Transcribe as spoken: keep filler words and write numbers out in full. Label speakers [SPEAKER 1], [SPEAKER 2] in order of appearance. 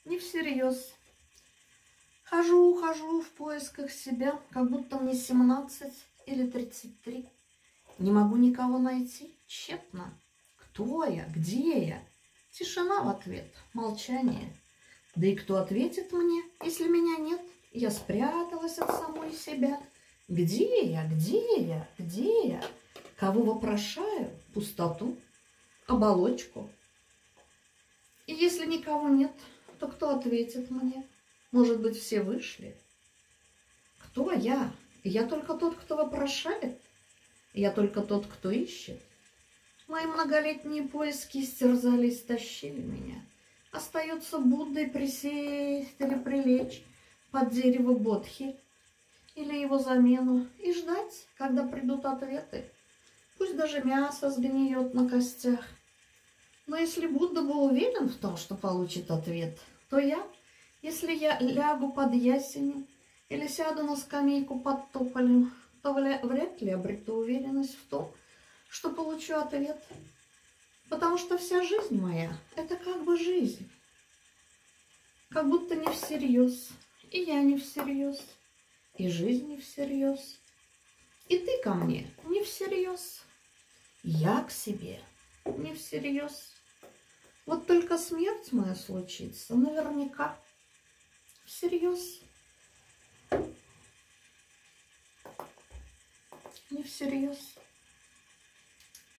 [SPEAKER 1] не всерьез. Хожу, хожу в поисках себя, как будто мне семнадцать или тридцать три. Не могу никого найти, тщетно. Кто я? Где я? Тишина в ответ, молчание. Да и кто ответит мне, если меня нет? Я спряталась от самой себя. Где я? Где я? Где я? Кого вопрошаю? Пустоту, оболочку. И если никого нет, то кто ответит мне? Может быть, все вышли? Кто я? Я только тот, кто вопрошает? Я только тот, кто ищет? Мои многолетние поиски истерзали, истощили меня. Остается Буддой присесть или прилечь под дерево Бодхи или его замену и ждать, когда придут ответы. Пусть даже мясо сгниет на костях. Но если Будда был уверен в том, что получит ответ, то я, если я лягу под ясенем или сяду на скамейку под тополем, то вряд ли обрету уверенность в том, что получу ответ. Потому что вся жизнь моя – это как бы жизнь. Как будто не всерьез. И я не всерьез. И жизнь не всерьез. И ты ко мне не всерьез. Я к себе не всерьез. Вот только смерть моя случится наверняка всерьез. Не всерьез.